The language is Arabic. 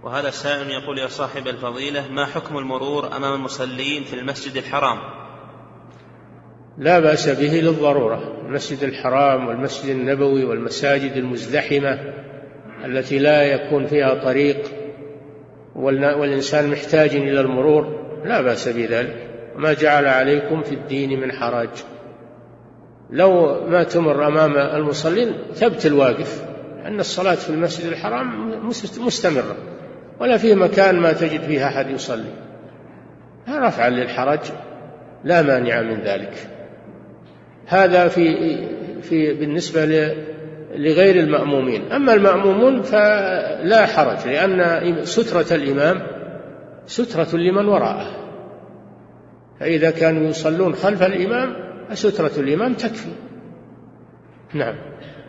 وهذا سائل يقول: يا صاحب الفضيلة، ما حكم المرور أمام المصلين في المسجد الحرام؟ لا بأس به للضرورة. المسجد الحرام والمسجد النبوي والمساجد المزدحمة التي لا يكون فيها طريق والإنسان محتاج إلى المرور لا بأس بذلك، ما جعل عليكم في الدين من حرج. لو ما تمر أمام المصلين ثبت الواقف، لأن الصلاة في المسجد الحرام مستمرة، ولا فيه مكان ما تجد فيه أحد يصلي، رفعا للحرج لا مانع من ذلك. هذا بالنسبة لغير المأمومين. أما المأمومون فلا حرج، لأن سترة الإمام سترة لمن وراءه، فإذا كانوا يصلون خلف الإمام سترة الإمام تكفي. نعم.